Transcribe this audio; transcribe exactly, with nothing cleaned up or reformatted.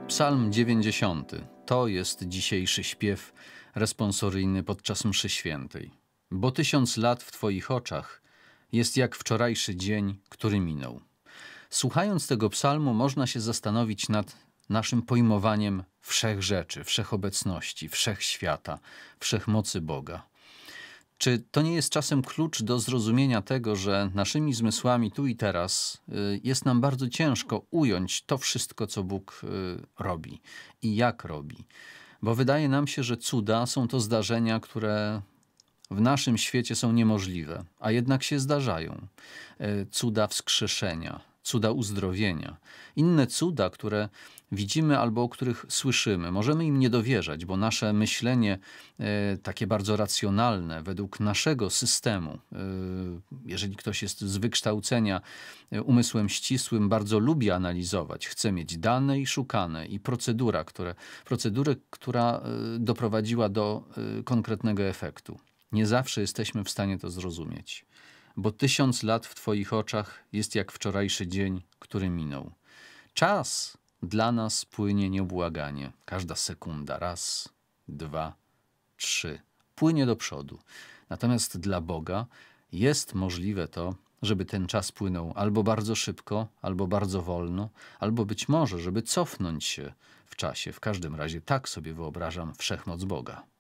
Psalm dziewięćdziesiąty. To jest dzisiejszy śpiew responsoryjny podczas mszy świętej. Bo tysiąc lat w Twoich oczach jest jak wczorajszy dzień, który minął. Słuchając tego psalmu można się zastanowić nad naszym pojmowaniem wszechrzeczy, wszechobecności, wszechświata, wszechmocy Boga. Czy to nie jest czasem klucz do zrozumienia tego, że naszymi zmysłami tu i teraz jest nam bardzo ciężko ująć to wszystko, co Bóg robi i jak robi? Bo wydaje nam się, że cuda są to zdarzenia, które w naszym świecie są niemożliwe, a jednak się zdarzają. Cuda wskrzeszenia, cuda uzdrowienia, inne cuda, które widzimy albo o których słyszymy. Możemy im nie dowierzać, bo nasze myślenie e, takie bardzo racjonalne, według naszego systemu, e, jeżeli ktoś jest z wykształcenia e, umysłem ścisłym, bardzo lubi analizować, chce mieć dane i szukane i procedura, które, procedurę, która e, doprowadziła do e, konkretnego efektu. Nie zawsze jesteśmy w stanie to zrozumieć, bo tysiąc lat w Twoich oczach jest jak wczorajszy dzień, który minął. Czas dla nas płynie nieubłaganie. Każda sekunda, raz, dwa, trzy, płynie do przodu. Natomiast dla Boga jest możliwe to, żeby ten czas płynął albo bardzo szybko, albo bardzo wolno, albo być może, żeby cofnąć się w czasie. W każdym razie tak sobie wyobrażam wszechmoc Boga.